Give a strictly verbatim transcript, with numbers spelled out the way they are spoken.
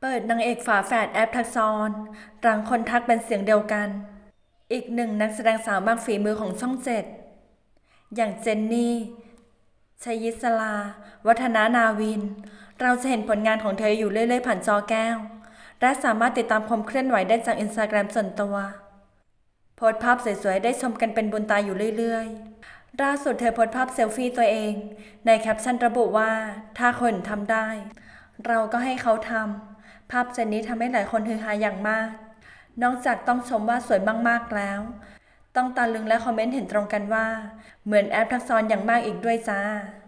เปิดนางเอกฝาแฝดแอปทักษรรังคนทักเป็นเสียงเดียวกันอีกหนึ่งนักแสดงสาวมากฝีมือของช่องเจ็ดอย่างเจนนี่ชยิสลาวัฒนานาวินเราจะเห็นผลงานของเธออยู่เรื่อยๆผ่านจอแก้วและสามารถติดตามความเคลื่อนไหวได้จากอินสตาแกรมส่วนตัวโพสต์ภาพสวยๆได้ชมกันเป็นบุญตาอยู่เรื่อยๆล่าสุดเธอโพสต์ภาพเซลฟี่ตัวเองในแคปชั่นระบุว่าถ้าคนทำได้เราก็ให้เขาทำภาพเจนนี้ทำให้หลายคนฮือฮาอย่างมากนอกจากต้องชมว่าสวยมากๆแล้วต้องตะลึงและคอมเมนต์เห็นตรงกันว่าเหมือนแอปทักษรอย่างมากอีกด้วยจ้า